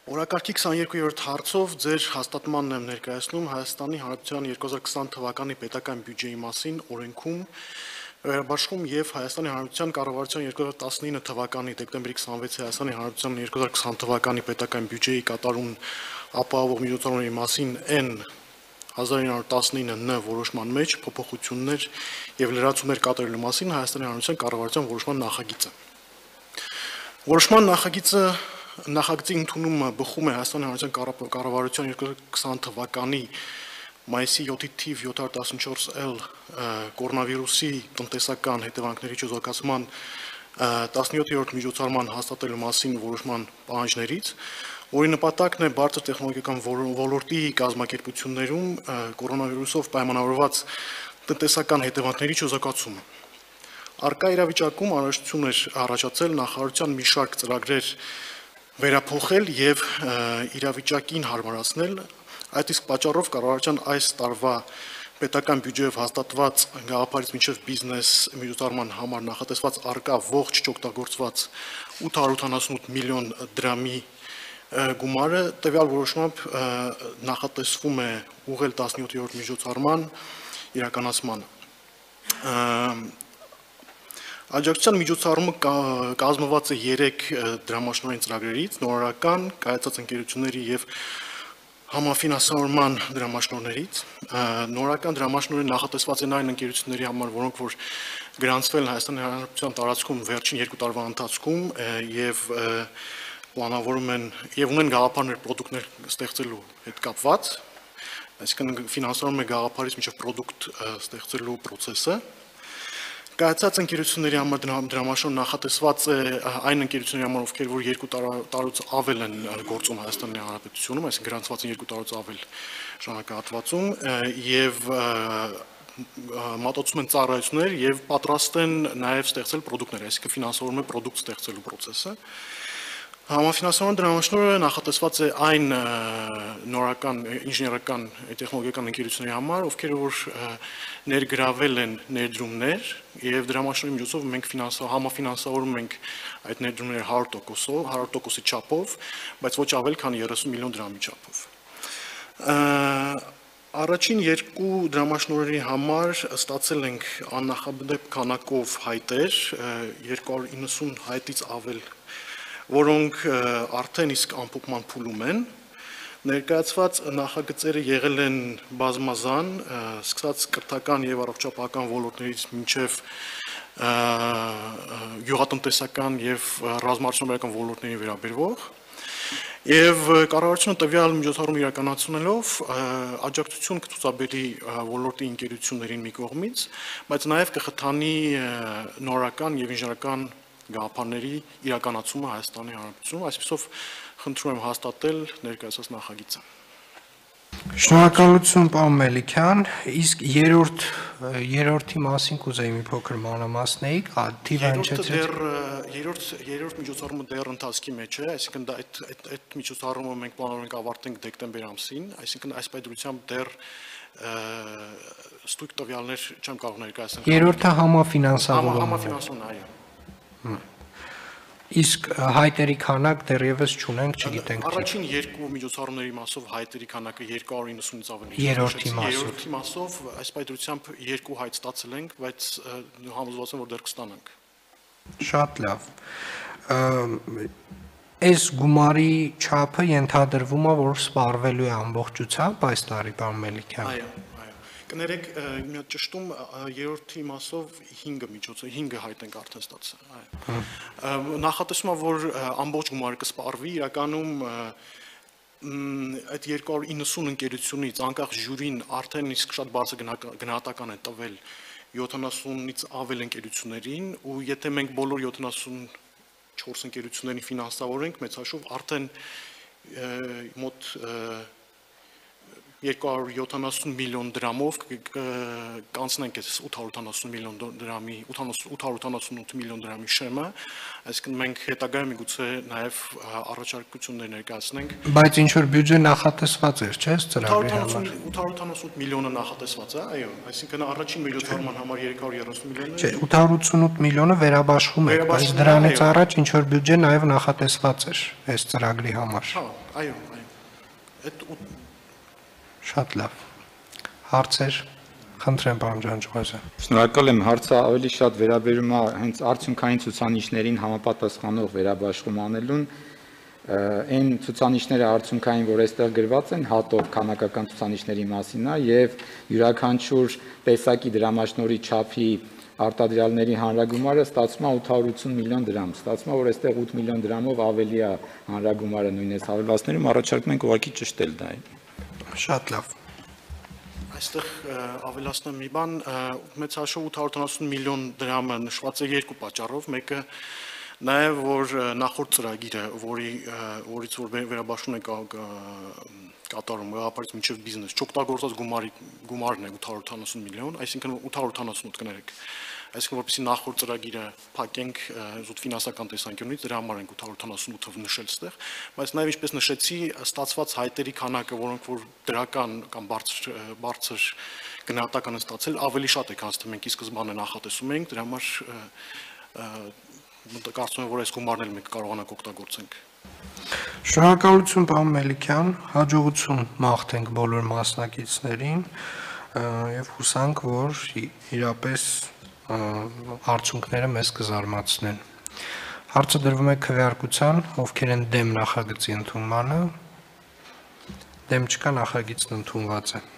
Օրակարգի 22-րդ հարցով ձեր հաստատմանն եմ ներկայացնում Հայաստանի Հանրապետության 2020 թվականի պետական բյուջեի մասին օրենքում վերաբաշխում եւ Հայաստանի Հանրապետության կառավարության 2019 թվականի դեկտեմբերի 26-ի Հայաստանի Հանրապետության 2020 թվականի պետական բյուջեի կատարումն ապահովող միջոցառումների մասին N 1919 որոշման մեջ փոփոխություններ եւ լրացումներ կատարելու մասին Հայաստանի Հանրապետության կառավարության որոշման նախագիծը։ Որոշման նախագծի ընդունումը բխում է Հայաստանի Հանրապետության կառավարության 2020 թվականի մայիսի 7-ի թիվ 714L կորոնավիրուսի տնտեսական հետևանքների չուզակացման 17-րդ միջոցառման հաստատելու մասին որոշման պահանջներից, որի նպատակն է բարձր տեխնոլոգիական ոլորտի կազմակերպություններում կորոնավիրուսով պայմանավորված տնտեսական հետևանքների չուզակացումը։ Առկա իրավիճակում առաջություն էր առաջացել նախարարության մի շարք ծրագրեր վերափոխել եւ իրավիճակին հարմարացնել, այդ իսկ պատճառով կառավարության այս տարվա պետական բյուջեով հաստատված գաղափարից մինչև բիզնես միջոցառման համար նախատեսված առկա ողջ չօգտագործված 888 միլիոն դրամի գումարը տվյալ որոշմամբ նախատեսվում է ուղղել 17-րդ միջոցառման իրականացմանը։ Աջակցության միջոցառումը կազմված է 3 դրամաշնորհային ծրագրերից, նորարարական, կայացած ընկերությունների եւ համաֆինանսավորման դրամաշնորհներից։ Նորարարական դրամաշնորհը նախատեսված են այն ընկերությունների համար, որոնք որ գրանցվել են Հայաստանի Հանրապետության տարածքում վերջին 2 տարվա ընթացքում եւ պլանավորում են եւ ունեն գաղափարներ պրոդուկտներ ստեղծելու հետ կապված, այսինքն ֆինանսավորում է գաղափարից մինչև պրոդուկտ ստեղծելու process-ը։ Կայացած ընկերությունների համար դրամաշնորհ նախատեսված է այն ընկերությունների համար, ովքեր որ 2 տարուց ավել են գործում Հայաստանի Հանրապետությունում, այսինքն գրանցված են 2 տարուց ավել ժամանակահատվածում եւ մատուցում են ծառայություններ եւ պատրաստ են նաեւ ստեղծել պրոդուկտներ, այսինքն ֆինանսավորում է պրոդուկտ ստեղծելու process-ը։ Համաֆինանսավորման դրամաշնորհը նախատեսված է այն նորական ինժեներական տեխնոլոգիական ընկերությունների համար, ովքեր որ ներգրավել են ներդրումներ եւ դրամաշնորհի միջոցով մենք համաֆինանսավորում ենք այդ ներդրումները 100%-ի չափով, բայց ոչ ավել քան 30 միլիոն դրամի չափով։ Առաջին 2 դրամաշնորհերի համար ստացել ենք աննախադեպ քանակով հայտեր, 290 հայտից ավել, որոնք արդեն իսկ ամփոփման փուլում են։ Ներկայացված նախագծերը եղել են բազմազան, սկսած կրթական եւ առողջապահական ոլորտներից մինչեւ գյուղատնտեսական եւ ռազմաարդյունաբերական ոլորտներին վերաբերող եւ կառավարությունը տվյալ միջոցառումը իրականացնելով աջակցություն կցուցաբերի ոլորտի ընկերություններին մի կողմից, բայց նաեւ կխթանի նորական եւ ինժեներական գաղափարների իրականացումը Հայաստանի Հանրապետությունում, այսպիսով խնդրում եմ հաստատել ներկայացած նախագիծը։ Շնորհակալություն պարոն Մելիքյան, իսկ երրորդի մասին կուզեի մի փոքր մանրամասնեիք, թիվը հնչեցրեց։ Երրորդ միջոցառումը դեռ ընթացքի մեջ է, այսինքն դա այդ միջոցառումը մենք պլանավորում ենք ավարտենք դեկտեմբեր ամսին, այսինքն այս պայմանությամբ դեռ ստույգ տվյալներ չեմ կարող ներկայացնել։ Երրորդը համաֆինանսավորումն է։ Համաֆինանսավորումն, այո։ Իսկ հայտերի քանակ դեռևս չունենք, չգիտենք։ Առաջին 2 միջոցառումների մասով հայտերի քանակը 290-ից ավելի է։ Երրորդի մասով այս պայմանությամբ 2 հայտ ստացել ենք, բայց համոզված եմ, որ դեռ կստանանք։ Շատ լավ։ Այս գումարի չափը ենթադրվում է, որ սպառվելու է ամբողջությամբ այս տարի, պարոն Մելիքյան։ Այո։ Կներեք, մի հատ ճշտում երրորդի մասով 5 հայտ ենք արդեն ստացել, այո։ Նախատեսվում է, որ ամբողջ գումարը կսպառվի, իրականում այդ 290 ընկերությունից անկախ ժյուրին արդեն իսկ շատ բարձր գնահատական է տվել 70-ից ավել ընկերություններին, ու եթե մենք բոլոր 74 ընկերություններին ֆինանսավորենք, մեծ հաշվով արդեն մոտ 270 միլիոն դրամով կանցնենք այս 870 միլիոն դրամի 878 միլիոն դրամի շեմը, այսինքն մենք հետագայում միգուցե նաև առաջարկություններ ներկայացնենք։ Բայց ինչ որ բյուջե նախատեսված էր, չէ՞, ծրագրի համար։ 888 միլիոնը նախատեսված է, այո, այսինքն առաջին միջոցառման համար 330 միլիոնն է։ Չէ, 888 միլիոնը վերաբաշխում է, բայց դրանից առաջ ինչ որ բյուջե նաև նախատեսված էր այս ծրագրի համար։ Հա, այո, այդ Շատ լավ։ Հարցեր, խնդրեմ պարոն Ջանջուղազյան։ Շնորհակալ եմ, հարցը ավելի շատ վերաբերում է հենց արդյունքային ցուցանիշներին համապատասխանող վերաբաշխում անելուն, այն ցուցանիշները արդյունքային, որ այստեղ գրված են, հատով քանակական ցուցանիշների մասին է եւ յուրաքանչյուր տեսակի դրամաշնորհի չափի արտադրյալների հանրագումարը ստացվում է 880 միլիոն դրամ, ստացվում է, որ այստեղ 8 միլիոն դրամով ավելի է հանրագումարը նույնպես հավելվածներում, առաջարկում ենք ուղղակի ճշտել դա։ Շատ լավ։ Այստեղ ավելացնեմ մի բան, մեծ հաշվով 880 միլիոն դրամը նշված է երկու պատճառով, մեկը նաև որ նախորդ ծրագիրը, որից որ վերաբաշխում է կատարում գաղափարից մինչև բիզնես, չօգտագործած գումարն է 880 միլիոն, այսինքն 888 կներեք, այսինքն որպեսզի նախորդ ծրագիրը փակենք զուտ ֆինանսական տեսանկյունից, դրա համար ենք 888-ը նշել ստեղ, բայց նաև ինչպես նշեցի, ստացված հայտերի քանակը, որոնք որ դրական կամ բարձր գնահատական են ստացել, ավելի շատ է, քան թե մենք ի սկզբանե նախատեսում էինք, դրա համար կարծում եմ, որ այս գումարն էլ մենք կարողանանք օգտագործենք։ Շնորհակալություն պարոն Մելիքյան, հաջողություն մաղթենք բոլոր մասնակիցներին եւ հուսանք, որ իրապես արդյունքները մեզ կզարմացնեն։ Հարցը դրվում է քվեարկության, ովքեր են դեմ նախագծի ընդունմանը, դեմ չկա, նախագիծն ընդունված է։